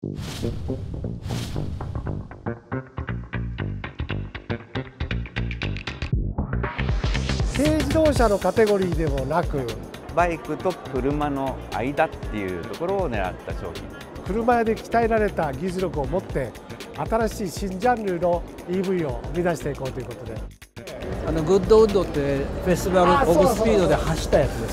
軽自動車のカテゴリーでもなく、 バイクと車の間っていうところを狙った商品。 車で鍛えられた技術力を持って新しい新ジャンルの EV を生み出していこうということで、 グッドウッドってフェスティバルオブスピードで走ったやつです。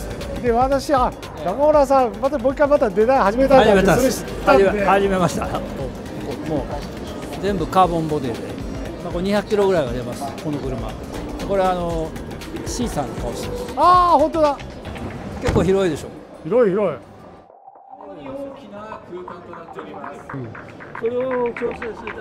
で私は中村さんまたもう一回デザイン始めたんだってそれ知ったんで始めました。もう全部カーボンボディで、これ200キロぐらいが出ます。この車これC さんの顔してます。 ああ本当だ、 結構広いでしょ。 広い。 大きな空間となっております。それを調整するために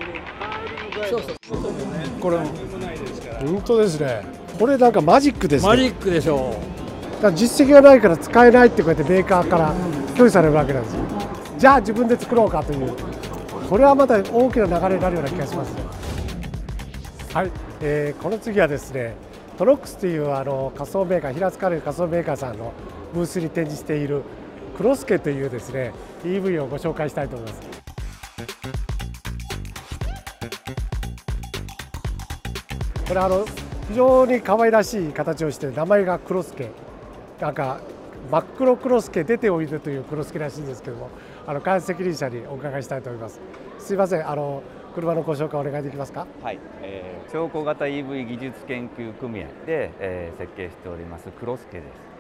これ本当ですね。これなんかマジックですね。 マジックでしょ。 だから実績がないから使えないってこうやってメーカーから拒否されるわけなんですよ。じゃあ自分で作ろうかという、これはまた大きな流れになるような気がしますね。はい、この次はですね、トロックスという仮想メーカー、平塚の仮想メーカーさんのブースに展示しているクロスケというですね EV をご紹介したいと思います。これ非常に可愛らしい形をして名前がクロスケ、なんか真っ黒クロスケ出ておいでというクロスケらしいんですけども、開発責任者にお伺いしたいと思います。すいません、車のご紹介お願いできますか。 はい、超小型 EV 技術研究組合で、設計しておりますクロスケです。